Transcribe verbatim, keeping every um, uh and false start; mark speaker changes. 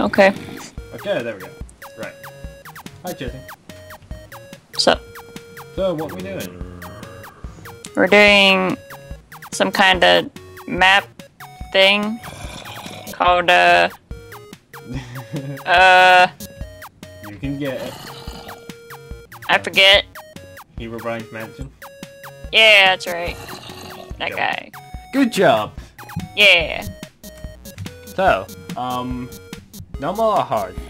Speaker 1: okay.
Speaker 2: Okay, there we go. Right. Hi, Jesse.
Speaker 1: So,
Speaker 2: So, what are we doing?
Speaker 1: we're doing some kind of map thing called, uh... uh...
Speaker 2: You can get it.
Speaker 1: I forget.
Speaker 2: Herobrine's mansion.
Speaker 1: Yeah, that's right. That
Speaker 2: Yep.
Speaker 1: guy.
Speaker 2: Good job!
Speaker 1: Yeah.
Speaker 2: So, um... normal or hard?